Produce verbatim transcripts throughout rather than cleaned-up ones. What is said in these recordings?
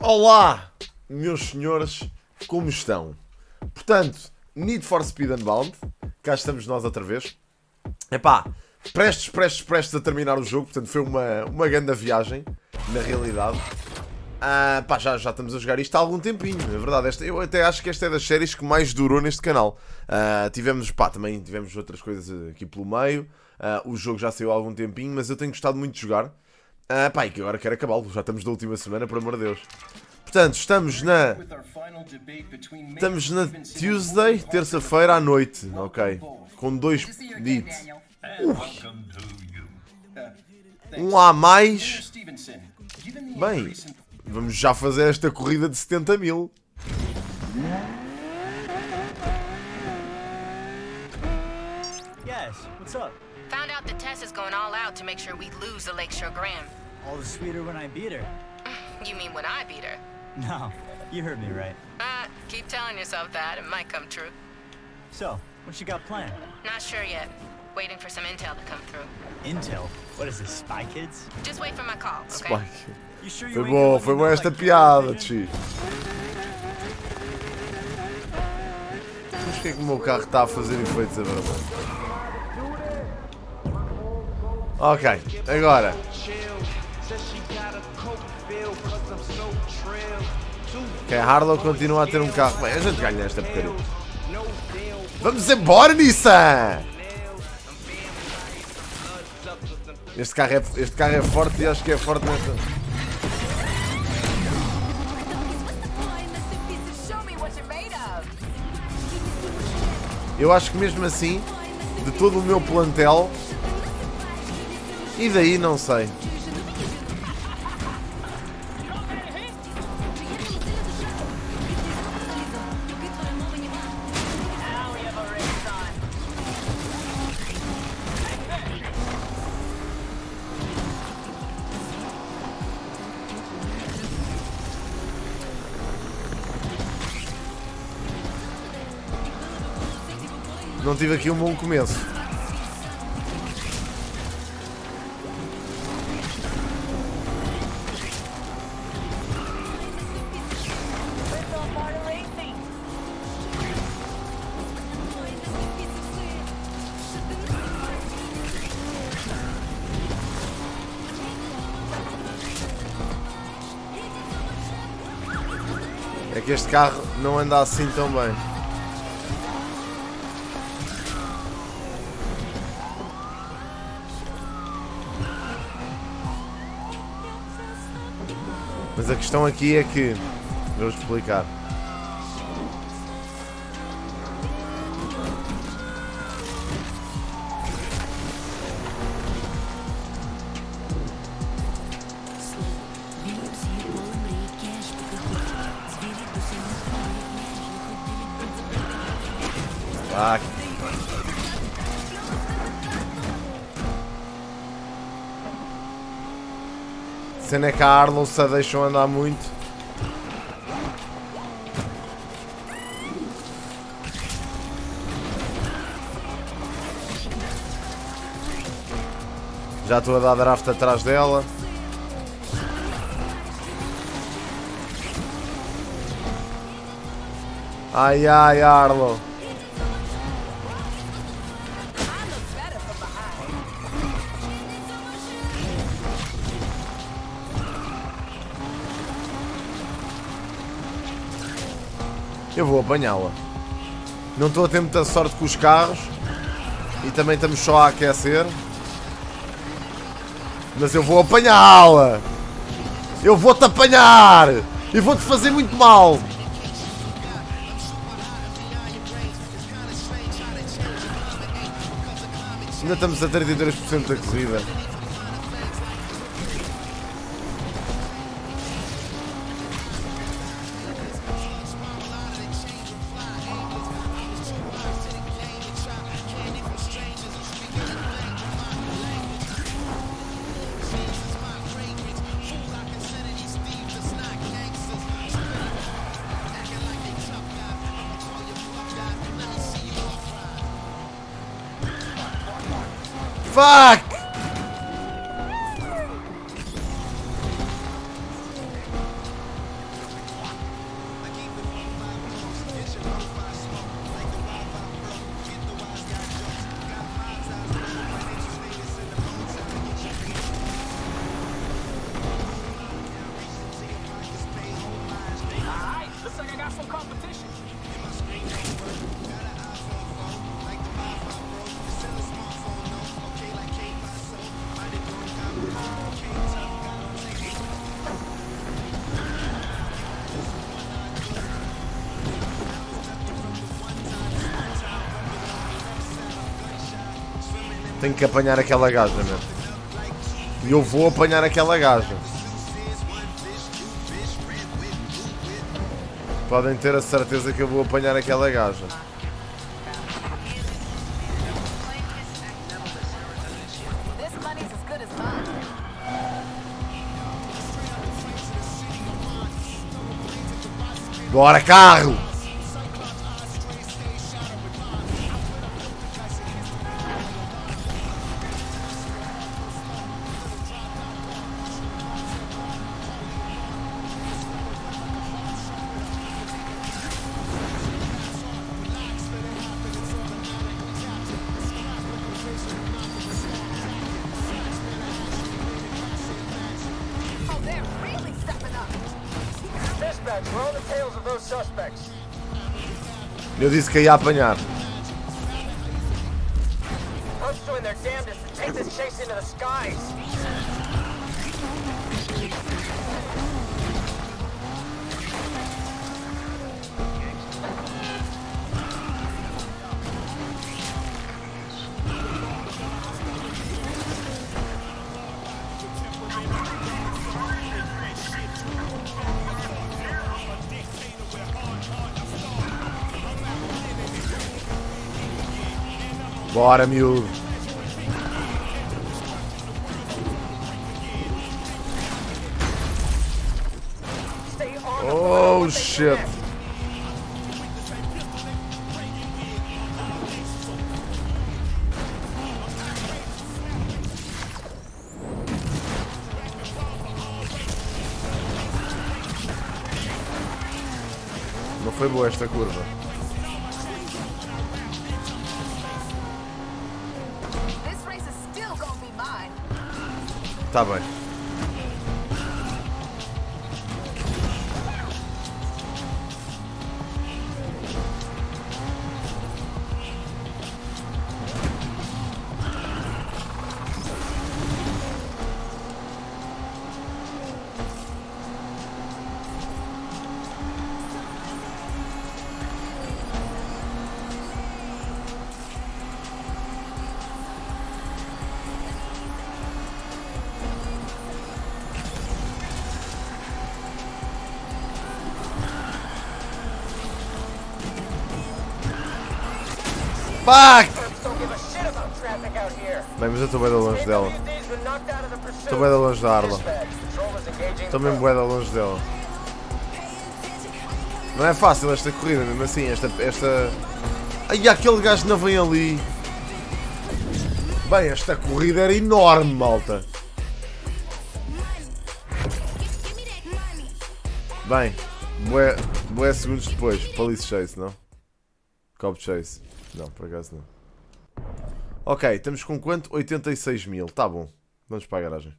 Olá, meus senhores, como estão? Portanto, Need for Speed Unbound, cá estamos nós outra vez. Epá, prestes, prestes, prestes a terminar o jogo, portanto foi uma, uma grande viagem, na realidade. Ah, pá, já, já estamos a jogar isto há algum tempinho, é verdade. Esta, eu até acho que esta é das séries que mais durou neste canal. Ah, tivemos, pá, também tivemos outras coisas aqui pelo meio. Ah, o jogo já saiu há algum tempinho, mas eu tenho gostado muito de jogar. Ah, pá, e que agora quero acabá-lo, já estamos da última semana, por amor de Deus. Portanto, estamos na... Estamos na Tuesday, terça-feira à noite, ok. Com dois bits. Um a mais. Bem, vamos já fazer esta corrida de setenta mil. Yes, what's up? Found out that Tess is going all out to make sure we lose the Lakeshore Graham. All the sweeter when I beat her. You mean when I beat her? No, you heard me right. Uh, keep telling yourself that, it might come true. So, what you got planned? Not sure yet. Waiting for some intel to come through. Intel? What is this, Spy Kids? Just wait for my call, okay? Spike. You sure you Foi ain't bom, gonna foi let me boa know, esta like, piada, television? X. Mas o que é que o meu carro está a fazer efeitos a vermelho? Ok, agora. Ok, a Harlow continua a ter um carro. Bem, a gente ganha esta porcaria. Vamos embora, Nissan! Este carro, é, este carro é forte e acho que é forte nesta. Eu acho que mesmo assim, de todo o meu plantel, e daí não sei. Não tive aqui um bom começo. É que este carro não anda assim tão bem. Mas a questão aqui é que... Vou-vos explicar. Ah. A cena é que a Harlow se a deixam andar muito. Já estou a dar draft atrás dela. Ai ai, Harlow. Eu vou apanhá-la. Não estou a ter muita sorte com os carros. E também estamos só a aquecer. Mas eu vou apanhá-la. Eu vou-te apanhar. E vou-te fazer muito mal. Ainda estamos a trinta e três por cento da corrida. Fuck! Tenho que apanhar aquela gaja, meu. E eu vou apanhar aquela gaja. Podem ter a certeza que eu vou apanhar aquela gaja. Bora, carro! Eu disse que ia apanhar. Bora, miúdo. Oh, shit. Não foi boa esta curva. Tá bem. Fuck! Bem, mas eu estou bem de longe dela. Estou bem de longe da Arla. Estou mesmo bem de longe dela. Não é fácil esta corrida, mesmo assim. Esta. esta... Ai, aquele gajo não vem ali. Bem, esta corrida era enorme, malta. Bem, bué, bué segundos depois. Police Chase, não? Cop Chase. Não, por acaso não. Ok, estamos com quanto? oitenta e seis mil. Tá bom. Vamos para a garagem.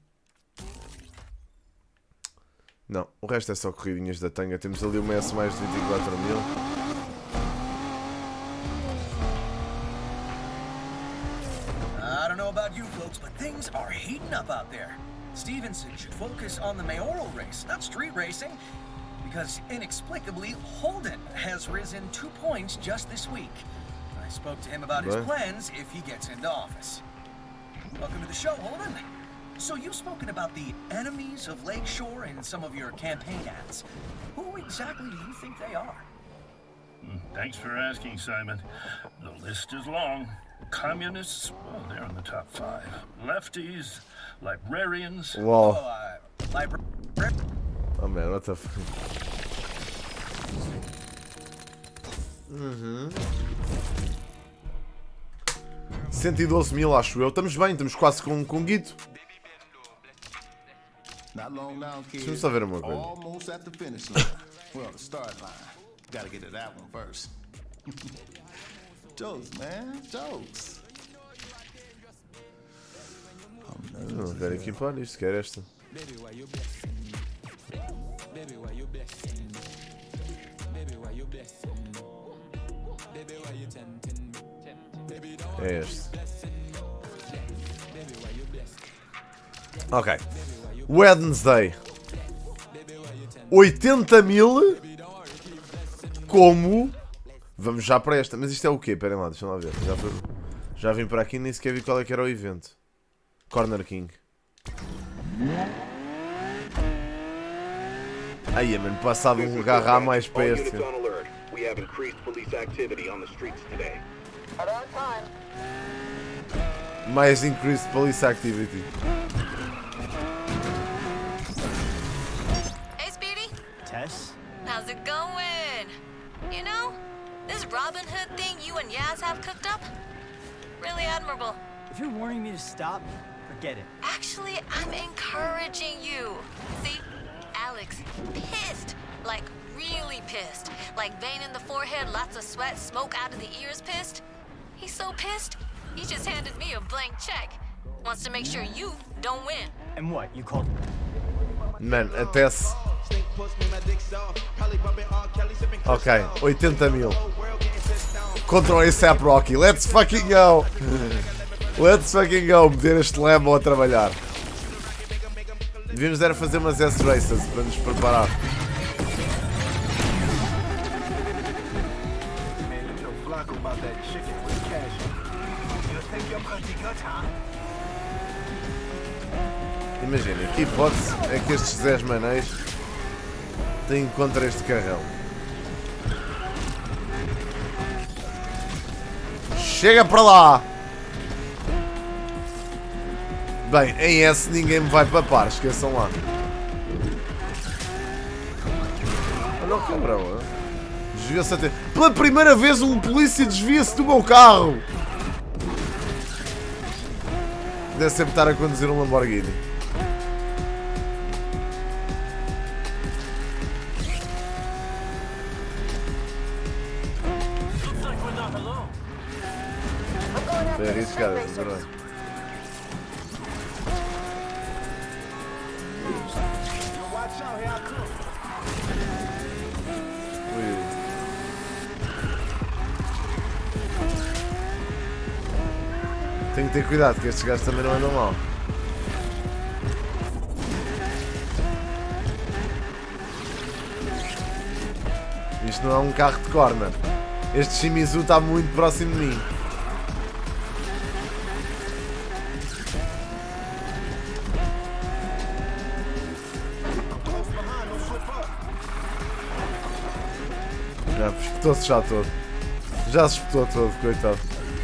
Não, o resto é só corridinhas da tanga. Temos ali uma S mais de vinte e quatro mil. I don't know about you folks, but things are heating up out there. Stevenson should focus on the mayoral race, not street racing. Because inexplicably, Holden has risen two points just this week. I spoke to him about his plans if he gets into office. Welcome to the show, Holden. So you've spoken about the enemies of Lakeshore in some of your campaign ads. Who exactly do you think they are? Thanks for asking, Simon. The list is long. Communists, well, they're in the top five. Lefties, librarians. Whoa. Oh, uh, libra Oh man, what the fuck? Uhum. cento e doze mil, acho eu. Estamos bem, estamos quase com, com guito. Deixa-me só ver uma coisa. Almost at the finish line. Well, the start line. Gotta get to that one first. Jokes, man. Jokes. Não quero equipar isto, quero esta. É este. Ok. Wednesday. oitenta mil. Como? Vamos já para esta. Mas isto é o quê? Esperem lá, deixa lá ver. Já, foi... já vim para aqui e nem sequer vi qual é que era o evento. Corner King. Aí, mano, passado um garra a mais para este. Mais increased police activity. Hey, Speedy. Tess? How's it going? You know, this Robin Hood thing you and Yaz have cooked up? Really admirable. If you're warning me to stop, forget it. Actually, I'm encouraging you. See, Alex, pissed. Like, really pissed. Like, vein in the forehead, lots of sweat, smoke out of the ears pissed. He's so pissed, he just handed me a blank check. Wants to make sure you don't win. And what, you called... Mano, até se... Ok, oitenta mil. Contra o A$AP Rocky. Let's fucking go. Let's fucking go. Meter este Lambo a trabalhar. Devíamos era fazer umas S-Races para nos preparar. Imagina, que hipótese é que estes Zés Manéis têm contra este carrão. Chega para lá! Bem, em S ninguém me vai papar, esqueçam lá. Olha o cabrão, desvia-se até. Pela primeira vez um polícia desvia-se do meu carro! Deve sempre estar a conduzir um Lamborghini. É arriscado, é verdade. Ui. Tenho que ter cuidado, que estes gajos também não andam mal. Isto não é um carro de corner. Este Shimizu está muito próximo de mim. Já espetou-se já todo. Já se espetou todo, coitado.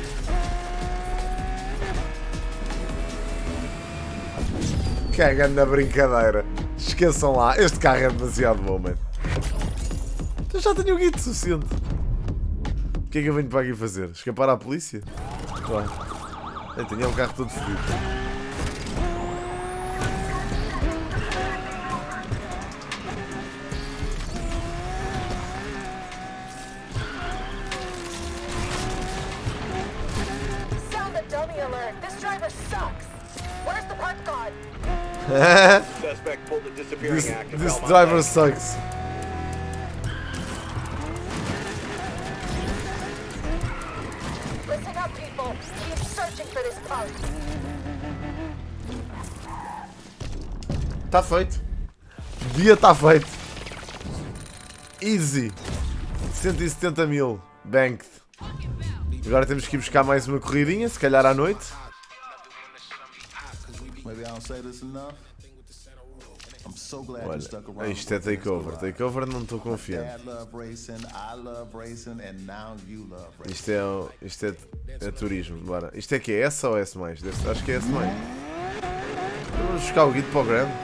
Cagando na brincadeira. Esqueçam lá, este carro é demasiado bom, mano. Eu já tenho o guito suficiente. O que é que eu venho para aqui fazer? Escapar à polícia? Claro. Eu tenho um carro todo fodido. this, this driver sucks. Listen up, people. Keep searching for this punk. Tá feito. O dia tá feito. Easy. cento e setenta mil. Banked. Agora temos que ir buscar mais uma corridinha, se calhar à noite. Olha, isto é takeover. Takeover não estou confiante. Isto é, isto é, é turismo. Bora. Isto é que é S ou S mais? Acho que é S mais. Vamos buscar o guito para o grande.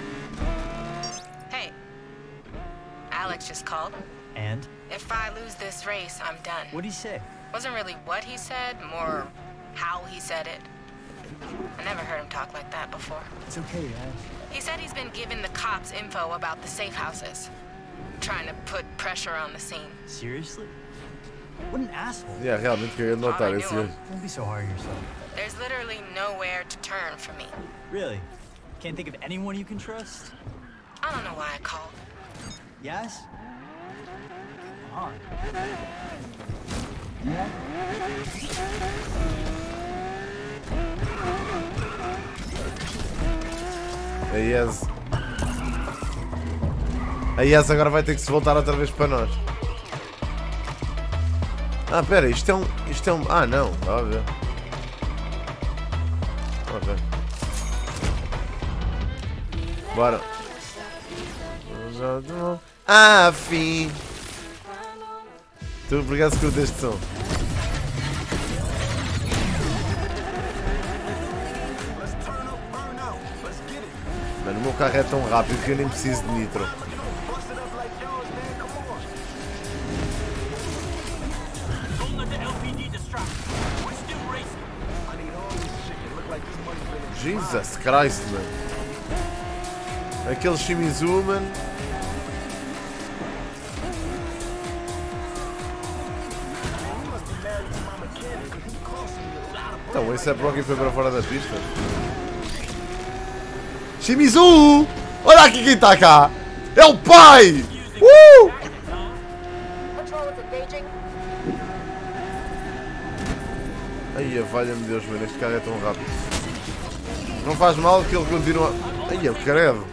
Hey, Alex just called. And? If I lose this race, I'm done. What'd he say? Wasn't really what he said, more how he said it. I never heard him talk like that before. It's okay, Ash. He said he's been giving the cops info about the safe houses. Trying to put pressure on the scene. Seriously? What an asshole. Yeah, realmente queria notar esse gajo. Don't be so hard on yourself. There's literally nowhere to turn for me. Really? Can't think of anyone you can trust? I don't know why I called. Yes? Come on. A Yes. A Yes agora vai ter que se voltar outra vez para nós. Ah, pera, isto é um... Isto é um... Ah, não. Estava a ver. Ok. Bora. Ah, fim. Tu, obrigado por este som. Mano, o meu carro é tão rápido que eu nem preciso de nitro. Jesus Christ, mano. Aquele Shimizu, mano. Então, esse é Rocky foi para fora da pista. Shimizu! Olha aqui quem está cá! É o pai! Uh! Ai, valha-me Deus, mano, este carro é tão rápido. Não faz mal que ele continua... Ai, eu credo.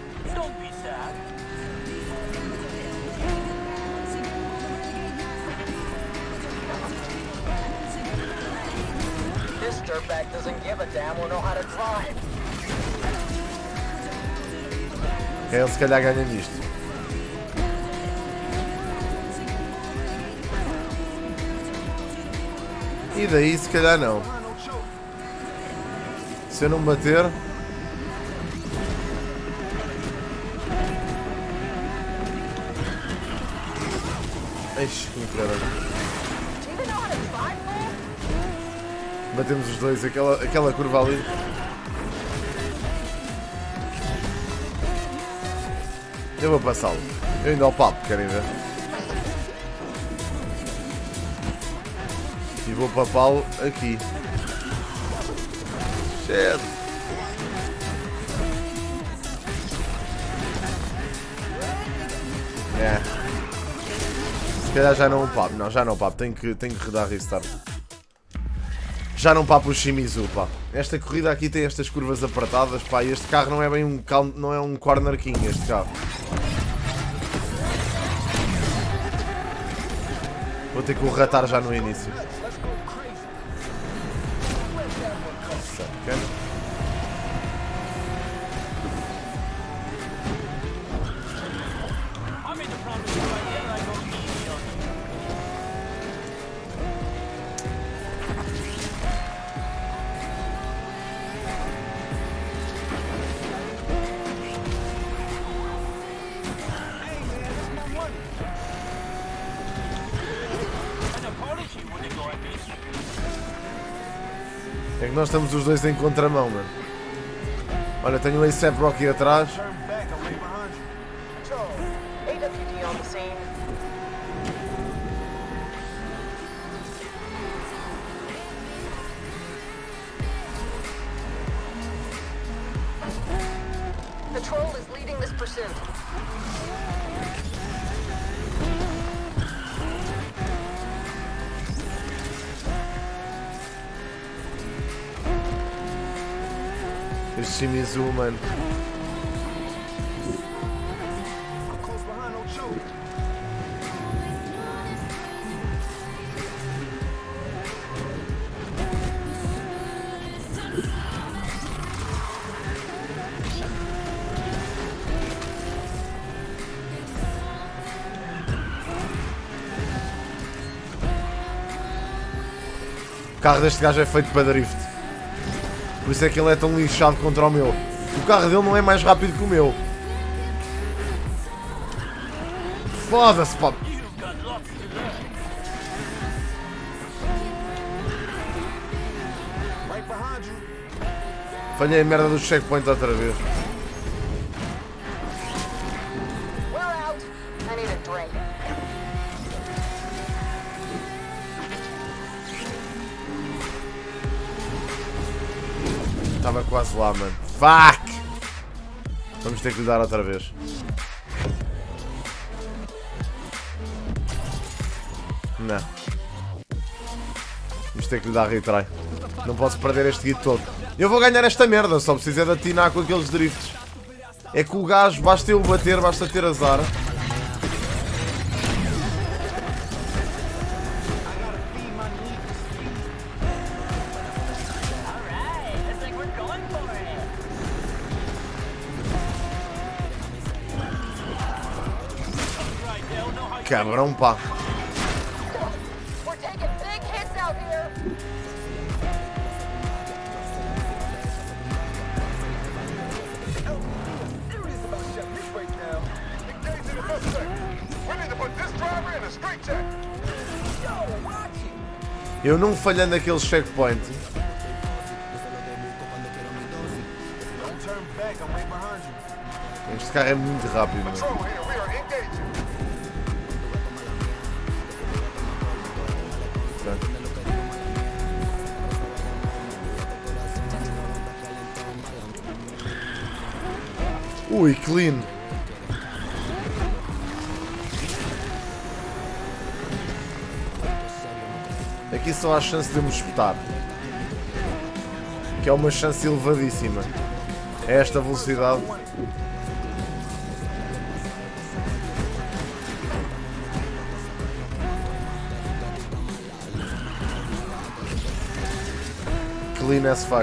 Ele se calhar ganha nisto. E daí se calhar não. Se eu não bater... Eixe, que caralho. Batemos os dois, aquela, aquela curva ali. Eu vou passá-lo. Eu ainda ao papo, querem ver? E vou papá-lo aqui. Shit. É. Se calhar já não o papo. Não, já não o papo. Tenho que, tenho que redar restart. Já não papo o Shimizu, pá. Esta corrida aqui tem estas curvas apertadas, pá. E este carro não é bem um, não é um corner king, este carro. Vou ter que o ratar já no início. Sacana. É que nós estamos os dois em contramão, mano. Olha, tenho o A$AP Rocky atrás. The troll is leading this pursuit. Este Shimizu, mano. O carro deste gajo é feito para drift. Por isso é que ele é tão lixado contra o meu. O carro dele não é mais rápido que o meu. Foda-se, pá. Falhei a merda do checkpoint outra vez. Estava quase lá, mano. Fuck! Vamos ter que lhe dar outra vez. Não. Vamos ter que lhe dar retry. Não posso perder este guito todo. Eu vou ganhar esta merda, só preciso é de atinar com aqueles drifts. É que o gajo, basta eu bater, basta ter azar. Cabrão, pá. We're taking big hits out here. Serious about shutting this break down. Engaging the suspect. We need to put this driver in a straight check. Yo, watch it. Eu não falhando aqueles checkpoints. Don't turn back. I'm right behind you. Este carro é muito rápido, mano. Patrol here. We are engaging. Ui, clean. Aqui só há chance de eu me espetar. Que é uma chance elevadíssima. A esta velocidade. Clean as fuck.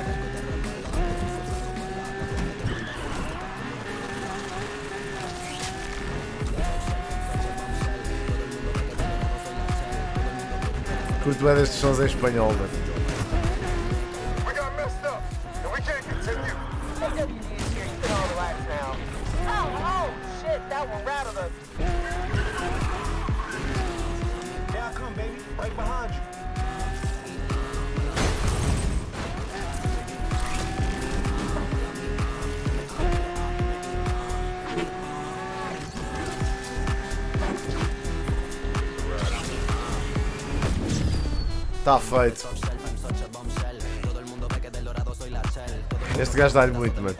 Curto é destes sons em espanhol, mano. We got messed up, and we can't continue. Hey, W D is here. You can all relax now. Oh, oh, shit. That one rattled us. Here I come, baby. Right behind you. Tá feito. Este gajo dá-lhe muito, mano.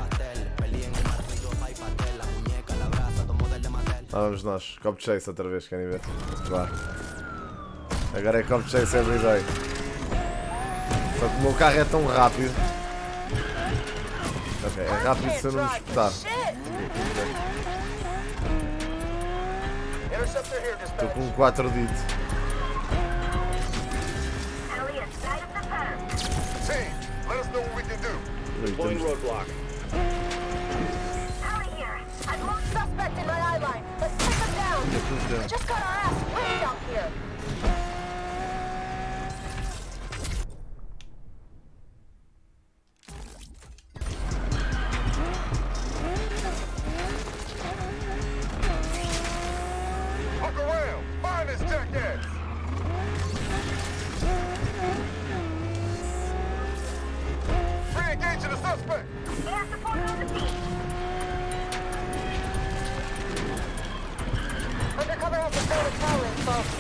Ah, vamos nós. Cop Chase outra vez, querem ver? Vá. Agora é Cop Chase everyday. Só que o meu carro é tão rápido. Ok, é rápido se eu não me espetar. Interceptor here, Estou dispatch. com quatro dito. Team, let us know what we can do. Ui, temos- roadblock. Out of here. I've moved suspect in my eye line. Let's take him down. We just got our ass whipped out here. Look around. Find this jackass. Re-engaging the suspect. Air support on the scene. Undercover has a failed tower in, folks.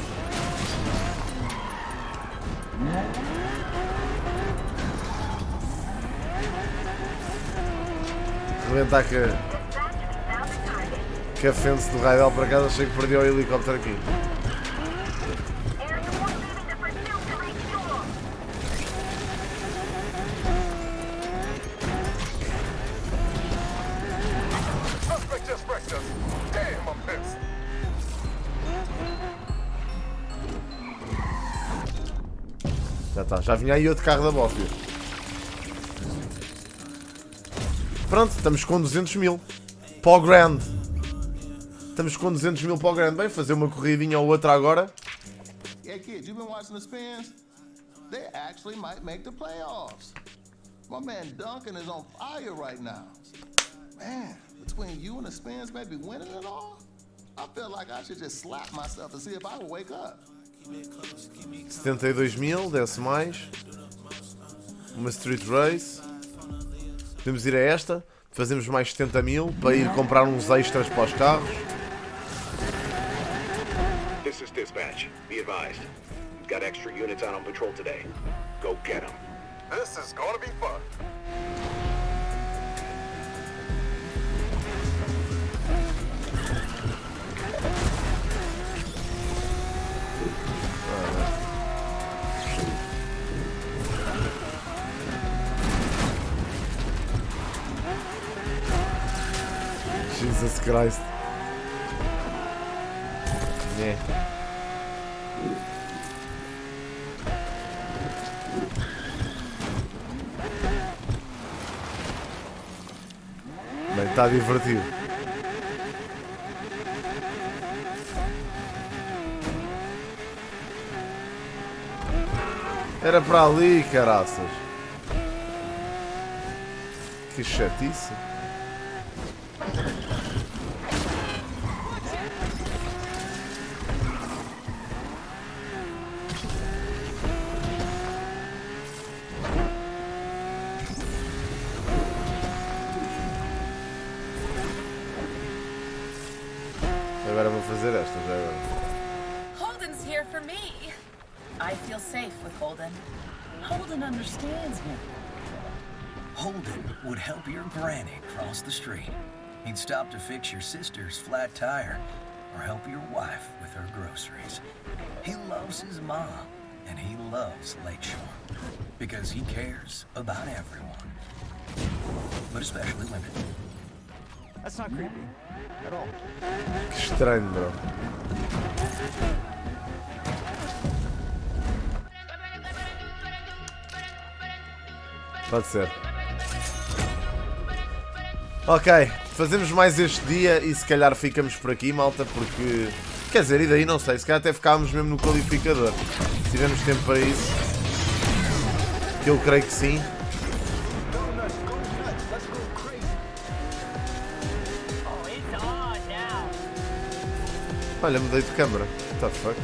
Rebentar que, que a fence do Raidel por acaso, achei que perdi o helicóptero aqui. Air support leaving the pursuit to refuel. Suspect just wrecked us. Damn, I'm pissed. Já está, já vinha aí outro carro da Bófia. Pronto, estamos com duzentos mil para o Grand. Estamos com duzentos mil para o Grand. Bem, fazer uma corridinha ou outra agora. Yeah, kid, you been watching the spins? They actually might make the playoffs. My man Duncan is on fire right now. Man, between you and the spins maybe winning it all, I feel like I should just slap myself and see if I will wake up. setenta e dois mil, desce mais. Uma Street Race. Podemos ir a esta. Fazemos mais setenta mil para ir comprar uns extras para os carros. This is dispatch. Be advised. We've got extra units out on patrol today. Go get them. This is gonna be fun. Christ. É. Bem, está divertido. Era para ali, caraças. Que chatice. Agora vou fazer esta, já agora. Holden's here for me. I feel safe with Holden. Holden understands me. Holden would help your granny cross the street. He'd stop to fix your sister's flat tire or help your wife with her groceries. He loves his mom, and he loves Lakeshore because he cares about everyone, but especially women. That's not creepy at all. Que estranho, bro. Pode ser. Ok, fazemos mais este dia e se calhar ficamos por aqui, malta, porque... Quer dizer, e daí não sei, se calhar até ficávamos mesmo no qualificador. Se tivermos tempo para isso. Que eu creio que sim. Olha, mudei de câmera. What the fuck?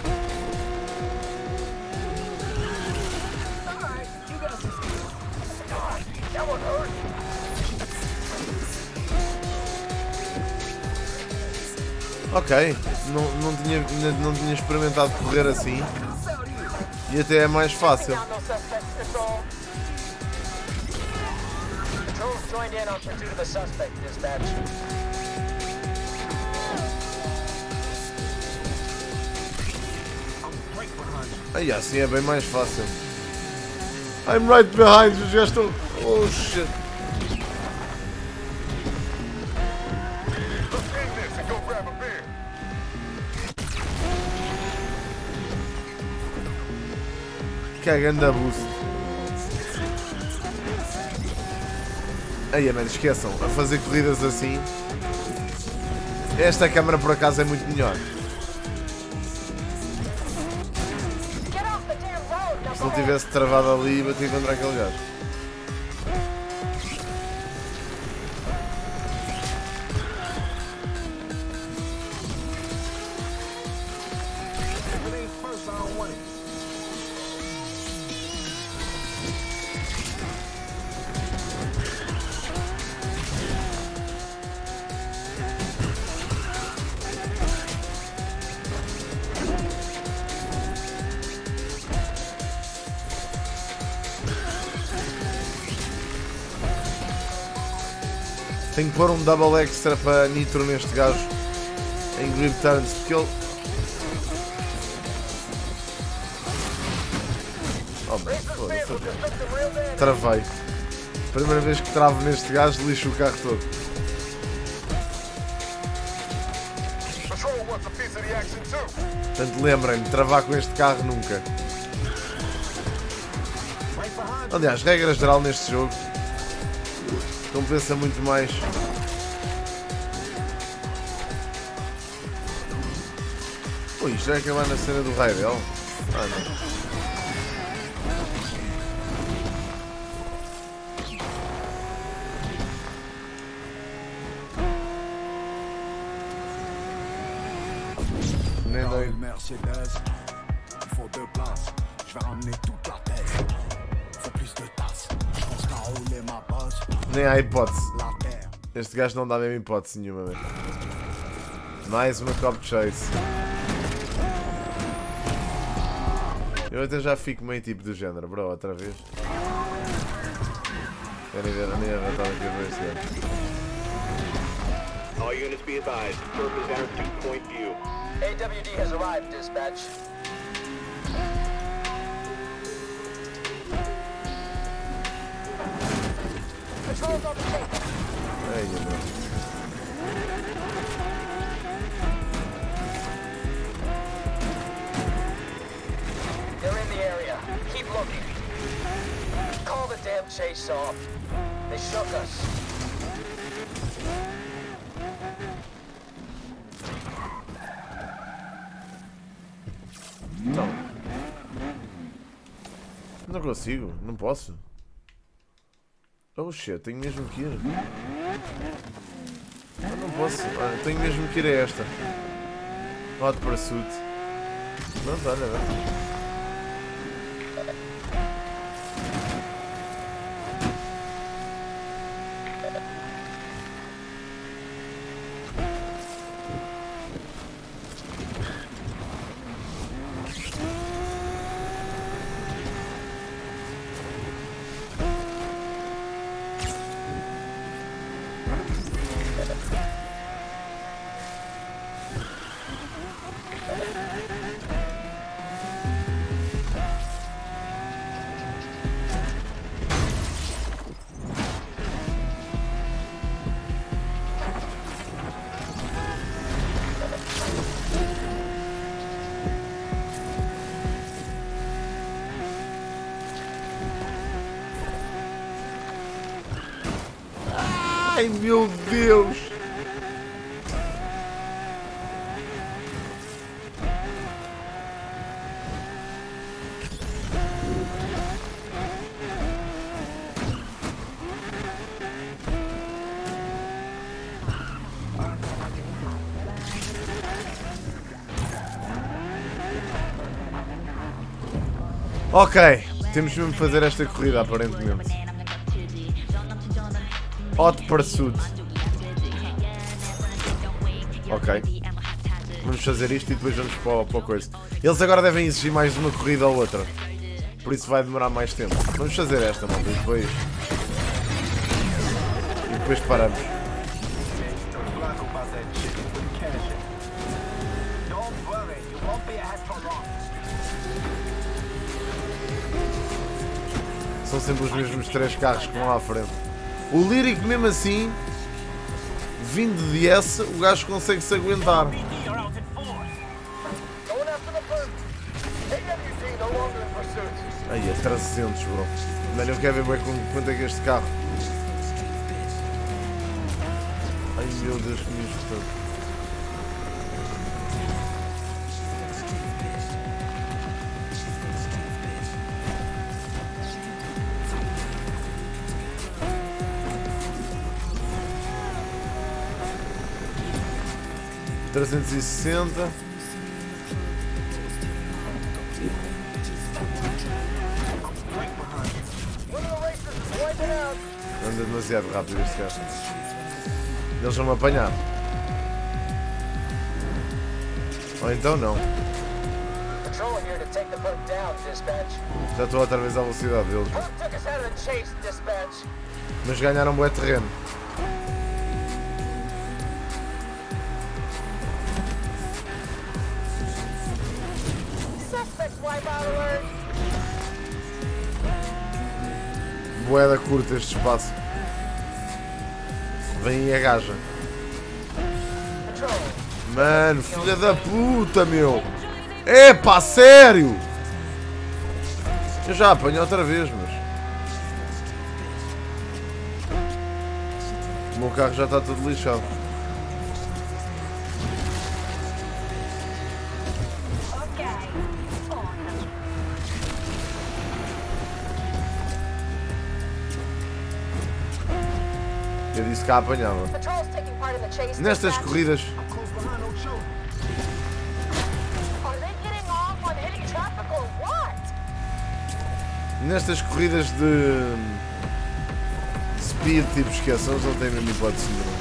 Ok, não, não, tinha, não tinha experimentado correr assim. E até é mais fácil. Aí assim é bem mais fácil. I'm right behind you, já estou... Oh shit. Que é grande boost. Aí, mano, esqueçam, a fazer corridas assim. Esta câmera por acaso é muito melhor. Se não tivesse travado ali, bati contra aquele gajo. Tenho que pôr um double extra para nitro neste gajo em grip turns, porque ele... Oh, foda-se. Travei. Primeira vez que travo neste gajo, lixo o carro todo. Portanto, lembrem-me, travar com este carro nunca. Aliás, regra geral neste jogo, compensa muito mais. Ui, isto vai acabar na cena do Raidel? Ah, não. Nem dei. Mercedes, il faut deux places. Je vais ramener toute la tête. Faut plus de tasses. Je pense qu'à rouler ma bosse. Nem há hipótese. Este gajo não dá mesmo hipótese nenhuma, mesmo. Mais uma cop chase. Eu até já fico meio tipo do género, bro, outra vez. Querem ver a minha arretada aqui a ver este gajo. All units be advised. Perp has entered two point view. A W D has arrived, dispatch. Aí, bro. They're in the area. Keep looking. Call the damn chase off. They shook us. Não. Não consigo, não posso. Oh shit, tenho mesmo que ir. Eu não posso, olha, tenho mesmo que ir a esta. Hot Pursuit. Pronto, olha, olha. Ai meu Deus! Ok, temos mesmo de fazer esta corrida aparentemente. Hot Pursuit. Ok. Vamos fazer isto e depois vamos para, para a coisa. Eles agora devem exigir mais uma corrida ou outra. Por isso vai demorar mais tempo. Vamos fazer esta, malta, e depois... E depois paramos. São sempre os mesmos três carros que vão lá à frente. O Lyric, mesmo assim, vindo de S, o gajo consegue se aguentar. Ai, é trezentos, bro. Não, eu quero ver bem quanto é que é este carro. Ai meu Deus, que me escutou. trezentos e sessenta. Anda demasiado rápido este carro. Eles vão me apanhar. Ou então não. Já estou outra vez à velocidade deles. Mas ganharam um bué terreno. Boeda curta este espaço. Vem aí a gaja. Mano, filha da puta, meu. Epá, sério. Eu já apanhei outra vez, mas... O meu carro já está todo lixado. Eu disse que a apanhava. Nestas corridas... Nestas corridas de... Speed, tipo, esqueçam, eles não têm mesmo hipótese nenhuma.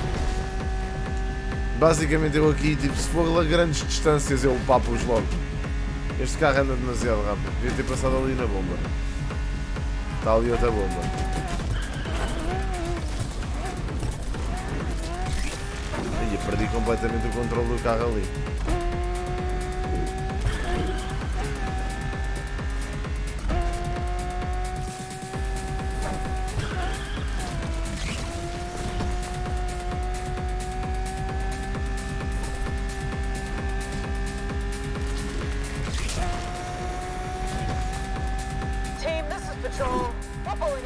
Basicamente eu aqui, tipo, se for a grandes distâncias eu papo-os logo. Este carro anda demasiado rápido. Devia ter passado ali na bomba. Está ali outra bomba. Ai, eu perdi completamente o controle do carro ali.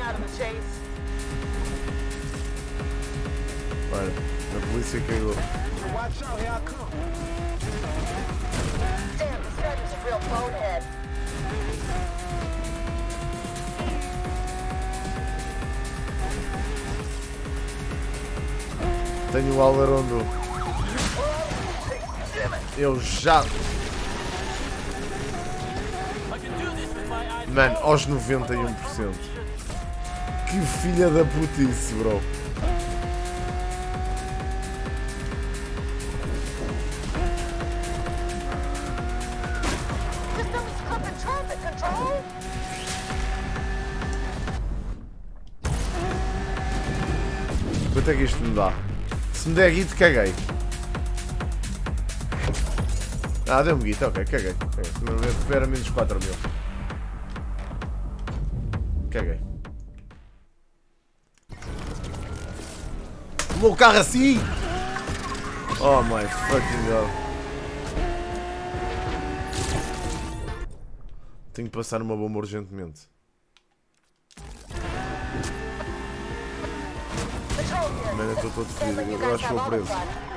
out of the chase. Olha, a polícia caiu. Watch out, here I come. Damn, this guy is a real bonehead. Tenho o Alvarondo. Eu já... Mano, aos noventa e um por cento. Que filha da putice, bro. Quanto é que isto me dá? Se me der guito, caguei. Ah, deu-me guito, ok, caguei. caguei. Recupera menos quatro mil. Caguei. O meu carro assim! Oh my fucking god. Tenho que passar uma bomba urgentemente. Mano, eu estou todo fedido. Eu acho que vou preso.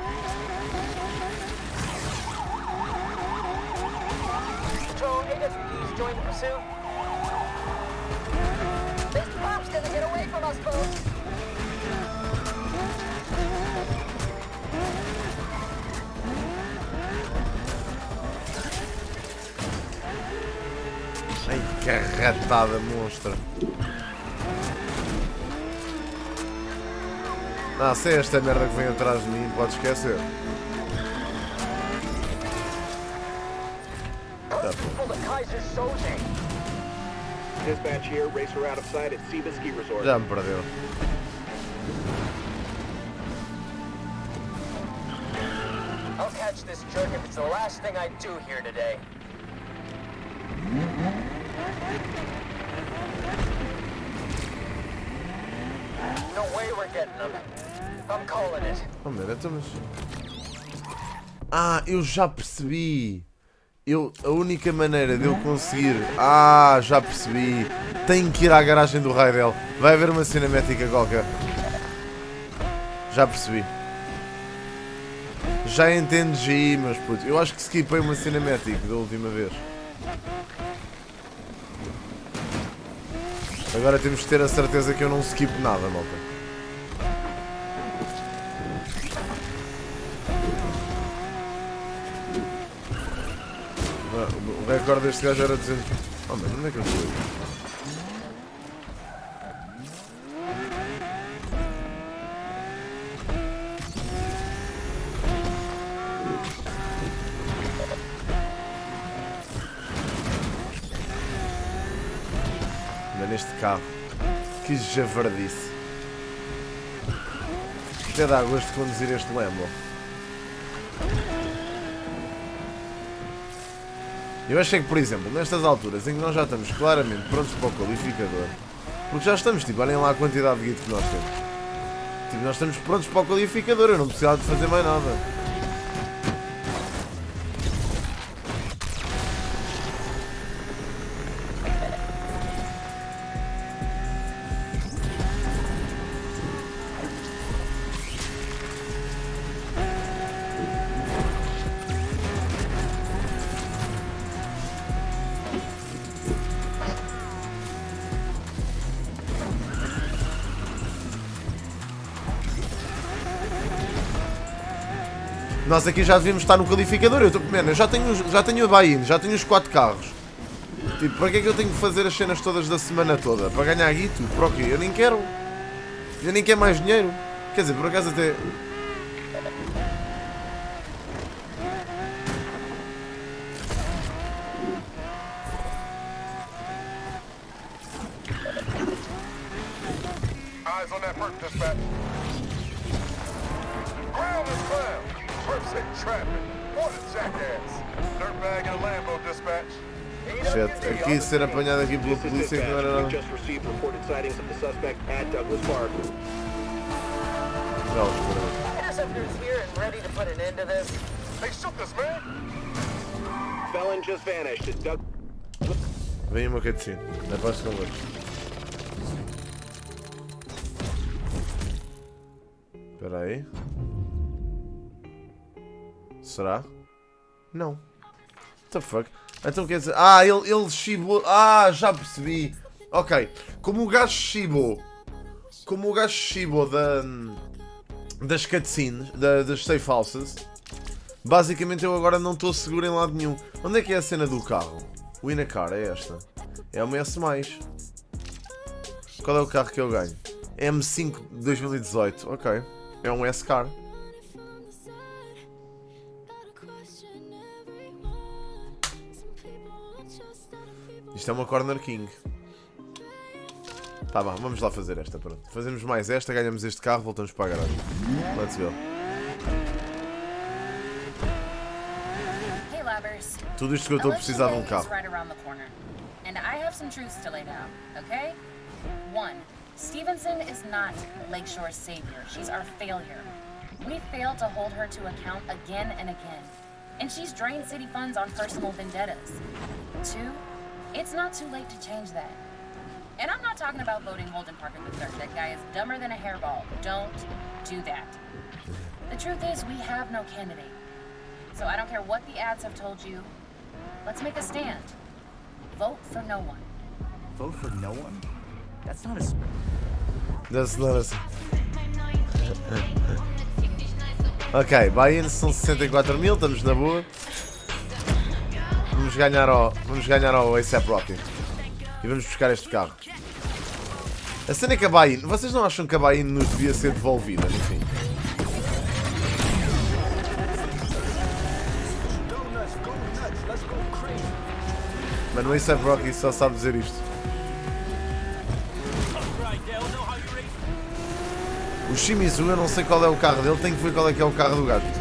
Ai, carratada monstra. Ah, se é esta merda que vem atrás de mim, pode esquecer. Tá. Já me perdeu. I'll catch this jerk if it's the last thing I do here today. No way we're getting them. I'm calling it. Oh, merda, mas... Ah, eu já percebi. Eu, a única maneira de eu conseguir... Ah, já percebi. Tenho que ir à garagem do Raidel. Vai haver uma cinemática qualquer. Já percebi. Já entendi, mas puto. Eu acho que skipei uma cinemática da última vez. Agora temos que ter a certeza que eu não skip nada, malta. O recorde deste gajo era duzentos... Oh, mano, onde é que eu estou? Neste carro, que javardice. Até dá gosto de conduzir este Lambo. Eu achei que, por exemplo, nestas alturas em que nós já estamos claramente prontos para o qualificador, porque já estamos, tipo, olhem lá a quantidade de guito que nós temos. Tipo, nós estamos prontos para o qualificador, eu não precisava de fazer mais nada. Nós aqui já devíamos estar no qualificador. Eu, tô, man, eu já tenho, já tenho a buy-in, já tenho os quatro carros. Tipo, para que é que eu tenho que fazer as cenas todas da semana toda? Para ganhar guito? Para o quê? Eu nem quero. Eu nem quero mais dinheiro. Quer dizer, por acaso até... Eyes on that perp, dispatch. Ground this clown. Perps ain't trapping. What a jackass. Dirtbag in a Lambo, dispatch. Shit, aqui ser apanhado aqui pela polícia que não era nada. Just received reported sightings of the suspect at Douglas Park. Interceptors here and ready to put an end to this. Hey, shoot this man. Felon just vanished at Doug. Vem uma cutscene. Aposto com gosto. Espera aí. Será? Não. What the fuck? Então quer dizer... Ah, ele, ele chibou... Ah, já percebi. Ok. Como o gajo chibou... Como o gajo chibou da... Das cutscenes, da, das safe houses... Basicamente eu agora não estou seguro em lado nenhum. Onde é que é a cena do carro? O Inacar é esta. É uma S mais. Qual é o carro que eu ganho? M cinco de dois mil e dezoito. Ok. É um S-Car. Isto é uma Corner King. Tá bom, vamos lá fazer esta. Pronto. Fazemos mais esta, ganhamos este carro, voltamos para a garagem. Let's go. Tudo isto que eu estou a precisar de um carro. And I have some truths to lay down, okay? One, Stevenson is not Lakeshore's savior. She's our failure. We failed to hold her to account again and again. And she's drained city funds on personal vendettas. Two, it's not too late to change that. And I'm not talking about voting Holden Parker the third. That guy is dumber than a hairball. Don't do that. The truth is, we have no candidate. So I don't care what the ads have told you. Let's make a stand. Vote for no one. Vote for no one? That's not a... That's not a... Ok, buy-in são sessenta e quatro mil, estamos na boa. Vamos ganhar ao, vamos ganhar ao A$AP Rocky. E vamos buscar este carro. A cena é que a buy-in... Vocês não acham que a buy-in nos devia ser devolvida, enfim? Mano, o A$AP Rocky só sabe dizer isto. O Shimizu, eu não sei qual é o carro dele, tenho que ver qual é que é o carro do gajo.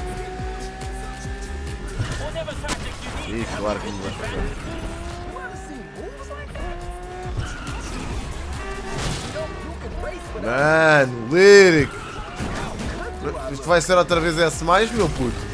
Ih, claro que não vais pegar. Mano, Lyric! Isto vai ser outra vez S mais, meu puto.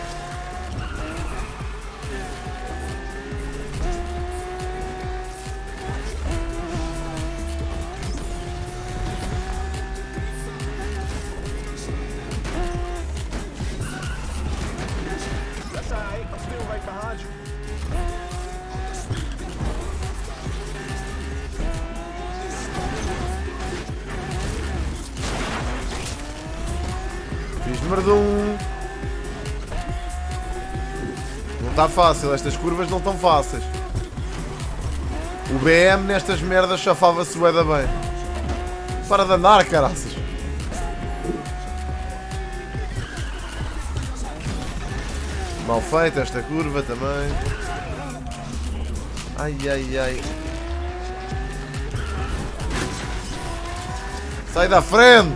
Fiz número de um. Não está fácil, estas curvas não estão fáceis. O B M nestas merdas chafava-se bué da bem. Para de andar, caraças. Mal feita esta curva também. Ai, ai, ai. Sai da frente!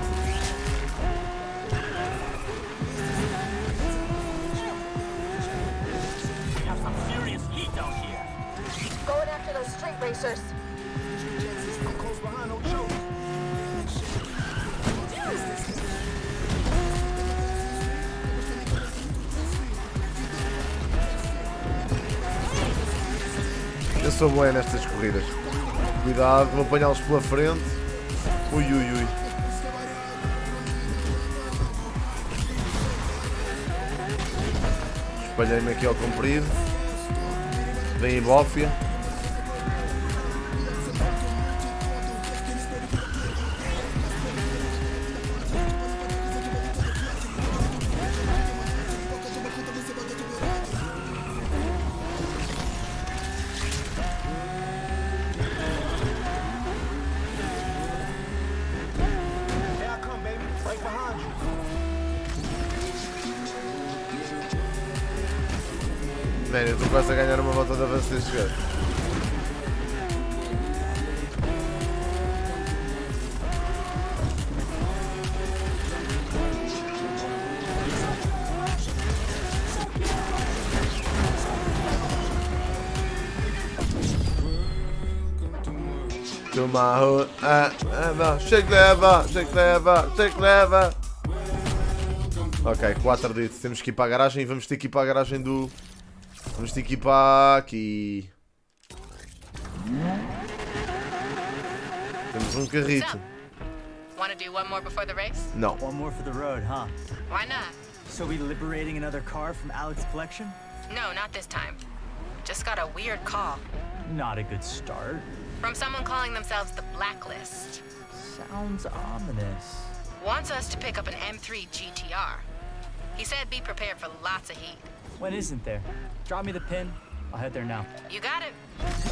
Eu sou bom nestas corridas. Cuidado, vou apanhá-los pela frente. Ui, ui, ui. Espalhei-me aqui ao comprido. Vem em bófia. Mano, eu estou quase a ganhar uma volta de avanço deste gajo. Toma rua, ah, ah, chega leva, chega leva, chega leva. Ok, quatro dito. Temos que ir para a garagem e vamos ter que ir para a garagem do... Vamos ter que ir para aqui. Temos um carrito. Want to do one more before the race? Não. One more for the road, huh? Why not? So we liberating another car from Alex's collection? No, not this time. Just got a weird call. Not a good start. From someone calling themselves the Blacklist. Sounds ominous. Wants us to pick up an M three G T R. He said be prepared for lots of heat. When isn't there? Drop me the pin. I'll head there now. You got it.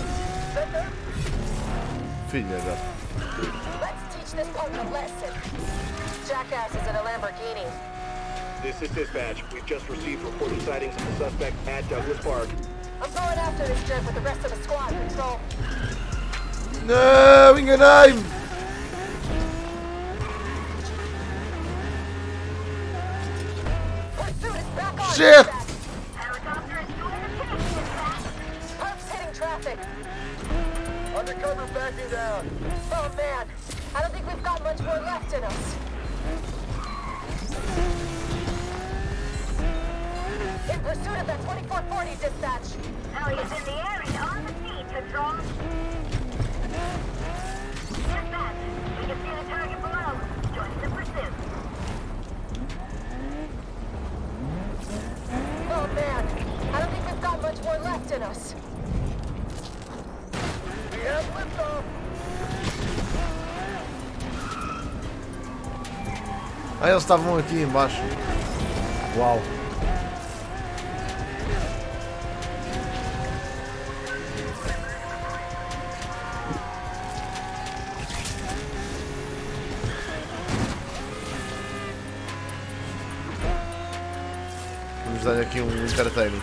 Filha da... Let's teach this punk a lesson. Jackass is in a Lamborghini. This is dispatch. We've just received reported sightings of the suspect at Douglas Park. I'm going after this jerk with the rest of the squad, Control. Não, enganei-me! Pursuit is back on. Shit! Perp's hitting traffic. Undercover backing down. Oh man, I don't think we've got much more left in us. In pursuit of that twenty-four forty dispatch. Elliott's in the area on the scene, Control. Dispatch, we can see the target below. Join the pursuit. Oh man, I don't think we've got much more left in us. We have liftoff. Ah, eles estavam aqui embaixo. Uau. Vamos dar aqui um entertaining.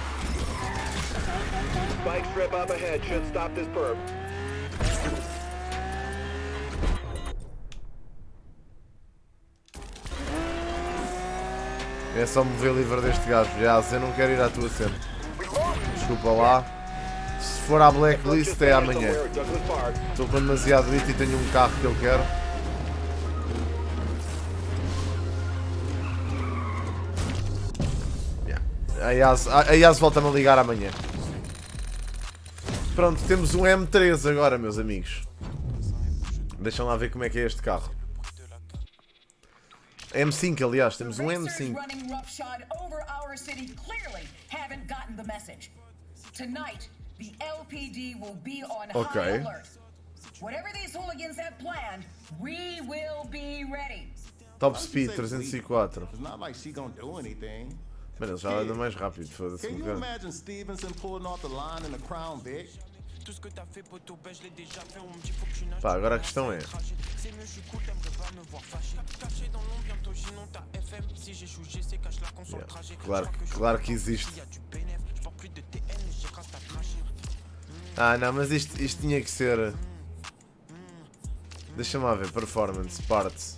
Spike strip up ahead should stop this perp. É só me ver livre deste gajo. Já, eu não quero ir à tua cena. Desculpa lá. Se for à blacklist é amanhã. Estou com demasiado hit e tenho um carro que eu quero. A Yas, a Yas volta-me a ligar amanhã. Pronto, temos um M três agora, meus amigos. Deixam lá ver como é que é este carro. M cinco, aliás, temos um M cinco. Ok. Top speed trezentos e quatro. Mano, ele já anda mais rápido, foda-se um bocado. Pá, agora a questão é... Yeah, claro, claro que existe. Ah não, mas isto, isto tinha que ser... Deixa-me lá ver, performance, parts.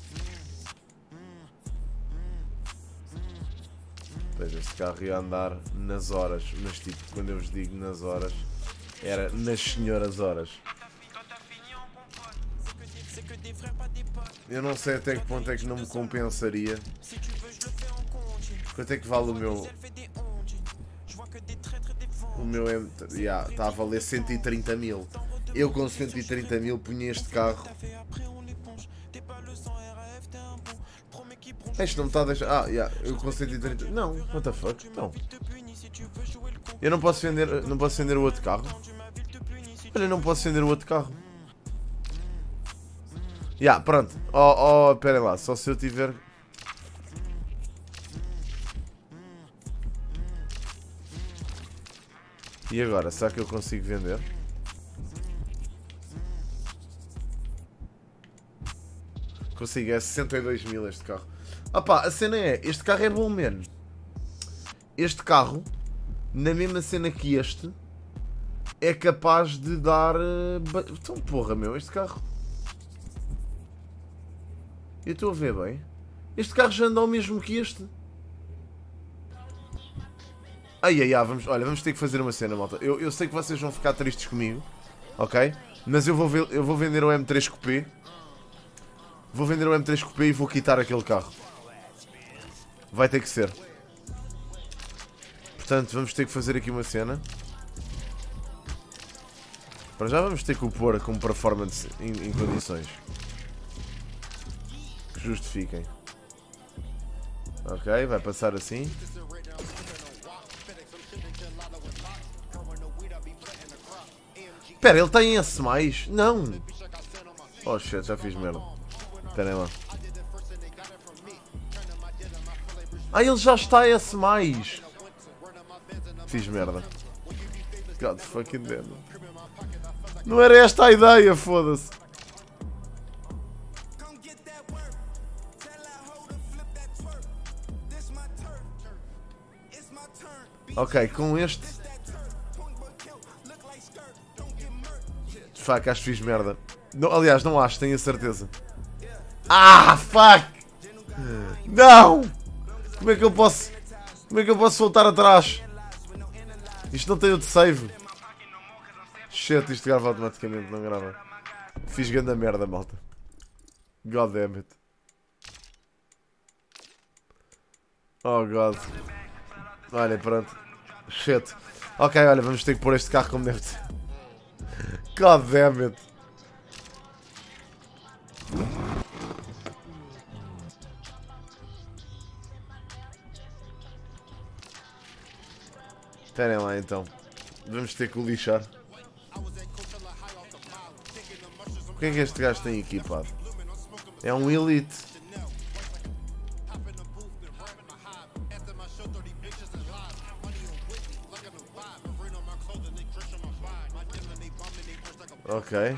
Veja, este carro ia andar nas horas, mas tipo, quando eu vos digo nas horas, era nas senhoras horas. Eu não sei até que ponto é que não me compensaria. Quanto é que vale o meu... O meu M... Yeah, está a valer cento e trinta mil. Eu com cento e trinta mil punha este carro. Isto não me está a deixar... Ah, yeah, eu com cento e trinta... Não, what the fuck? Não. Eu não posso vender... Não posso vender o outro carro? Olha, eu não posso vender o outro carro. Já, yeah, pronto. Oh, oh, esperem lá. Só se eu tiver... E agora? Será que eu consigo vender? Consigo, é sessenta e dois mil este carro. Ah pá, a cena é, este carro é bom, man. Este carro, na mesma cena que este, é capaz de dar... Uh, então porra, meu, este carro... Eu estou a ver bem. Este carro já anda ao mesmo que este. Ai, ai, ai, vamos, olha, vamos ter que fazer uma cena, malta. Eu, eu sei que vocês vão ficar tristes comigo, ok? Mas eu vou, ver, eu vou vender o M três Coupé. Vou vender o M três Coupé e vou quitar aquele carro. Vai ter que ser. Portanto, vamos ter que fazer aqui uma cena. Para já vamos ter que o pôr com performance em, em condições. Justifiquem. Ok, vai passar assim. Espera, ele tem esse mais? Não! Oh shit, já fiz merda. Espera aí lá. Ah, ele já está esse mais! Fiz merda. God fucking damn. Não era esta a ideia, foda-se. Ok, com este... Fuck, acho que fiz merda. Não, aliás, não acho, tenho a certeza. Ah, fuck! Não! Como é que eu posso... Como é que eu posso voltar atrás? Isto não tem outro save. Shit, isto grava automaticamente, não grava. Fiz grande merda, malta. God damn it. Oh god. Olha, pronto. Shit. Ok, olha, vamos ter que pôr este carro como deve ser. God damn it. Esperem lá então. Vamos ter que o lixar. O que é que este gajo tem equipado? É um Elite. Ok.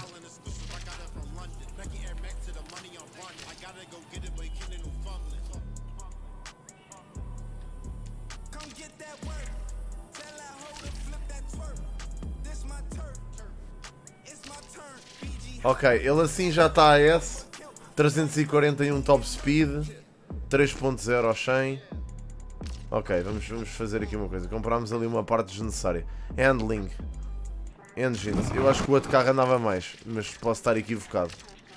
Ok, ele assim já está a S. trezentos e quarenta e um top speed. três ponto zero ao cem. Ok, vamos, vamos fazer aqui uma coisa. Comprámos ali uma parte desnecessária. Handling. Engines. Eu acho que o outro carro andava mais, mas posso estar equivocado.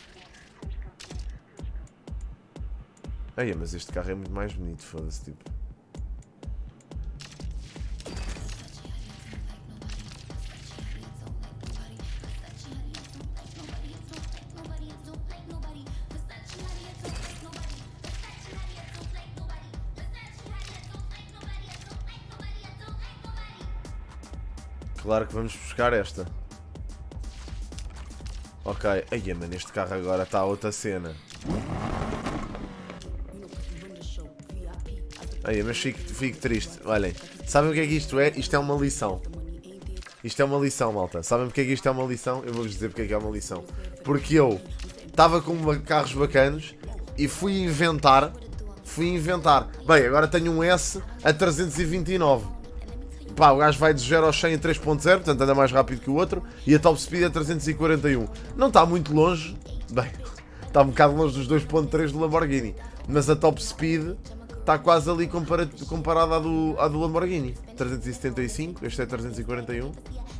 Ai, mas este carro é muito mais bonito, foda-se, tipo. Claro que vamos buscar esta. Ok. Ai, mano, este carro agora está a outra cena. Ai, mas fico, fico triste. Olhem, sabem o que é que isto é? Isto é uma lição. Isto é uma lição, malta. Sabem porque é que isto é uma lição? Eu vou-vos dizer porque é que é uma lição. Porque eu estava com carros bacanos e fui inventar. Fui inventar. Bem, agora tenho um S a trezentos e vinte e nove. Pá, o gajo vai de zero ao cem a três ponto zero, portanto anda mais rápido que o outro. E a top speed é trezentos e quarenta e um. Não está muito longe. Bem, está um bocado longe dos dois ponto três do Lamborghini. Mas a top speed está quase ali comparado, comparada à do, à do Lamborghini. trezentos e setenta e cinco, este é trezentos e quarenta e um.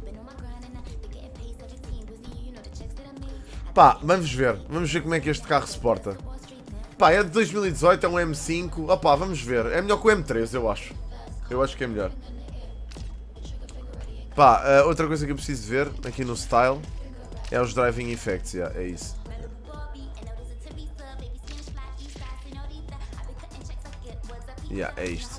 Pá, vamos ver. Vamos ver como é que este carro se porta. Pá, é de dois mil e dezoito, é um M cinco. Opá, vamos ver. É melhor que o M três, eu acho. Eu acho que é melhor. Pá, uh, outra coisa que eu preciso ver aqui no Style é os Driving Effects, yeah, é isso. Yeah, é isto.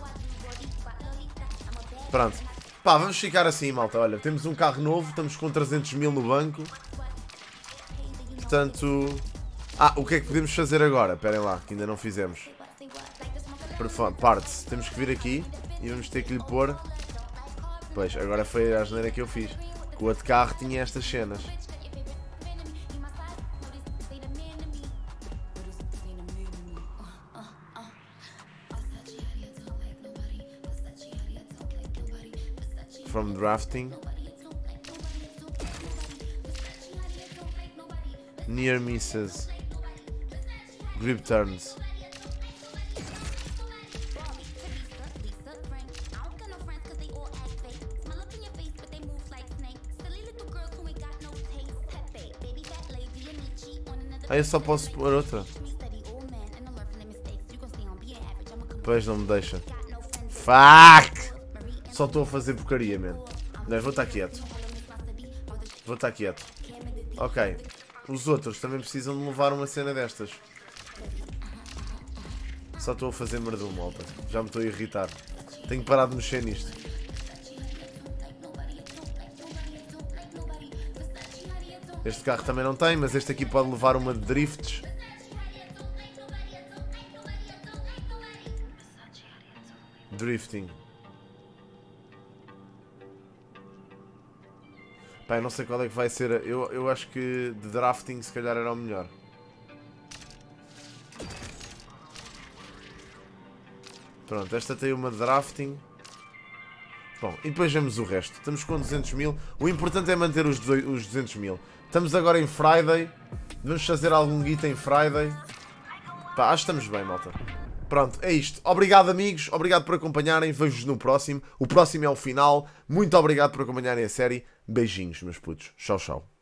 Pronto. Pá, vamos ficar assim, malta. Olha, temos um carro novo, estamos com trezentos mil no banco. Portanto... Ah, o que é que podemos fazer agora? Esperem lá, que ainda não fizemos. Parts. Temos que vir aqui e vamos ter que lhe pôr... Pois, agora foi a asneira que eu fiz. O outro carro tinha estas cenas. From drafting. Near misses. Grip turns. Ah, eu só posso pôr outra. Pois não me deixa. Fuck! Só estou a fazer porcaria, mano. Não, vou estar quieto. Vou estar quieto. Ok. Os outros também precisam de levar uma cena destas. Só estou a fazer merda, malta. Já me estou a irritar. Tenho que parar de mexer nisto. Este carro também não tem, mas este aqui pode levar uma de drifts. Drifting. Pá, eu não sei qual é que vai ser. Eu, eu acho que de drafting se calhar era o melhor. Pronto, esta tem uma de drafting. Bom, e depois vemos o resto. Estamos com duzentos mil. O importante é manter os, os duzentos mil. Estamos agora em Friday. Vamos fazer algum guita em Friday. Pá, acho que estamos bem, malta. Pronto, é isto. Obrigado, amigos. Obrigado por acompanharem. Vejo-vos no próximo. O próximo é o final. Muito obrigado por acompanharem a série. Beijinhos, meus putos. Tchau, tchau.